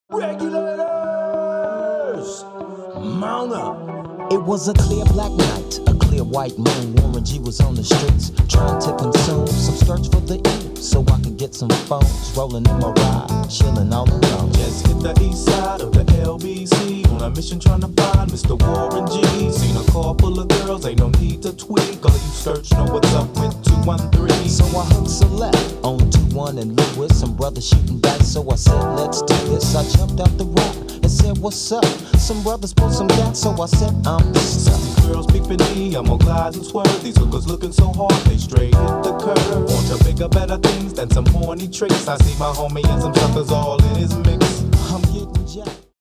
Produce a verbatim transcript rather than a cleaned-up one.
Regulators, mount up. It was a clear black night, a clear white moon. Warren G was on the streets, trying to consume some skirts for the E, so I could get some phones. Rolling in my ride, chilling all alone. Just hit the east side of the L B C on a mission trying to find Mister Warren G. Seen a car full of girls, ain't no need to tweak. All of you search know what's up with two one three. So I hooked select on two one and Lewis. Some brothers shooting dice, so I said, let's do this. I jumped out the rock and said, what's up? Some brothers pulled some gas, so I said, I'm stuck. These girls peeping me, I'm on glides and swerve. These hookers looking so hard, they straight hit the curve. Want to bigger, better things than some horny tricks. I see my homie and some suckers all in his mix. I'm getting jacked.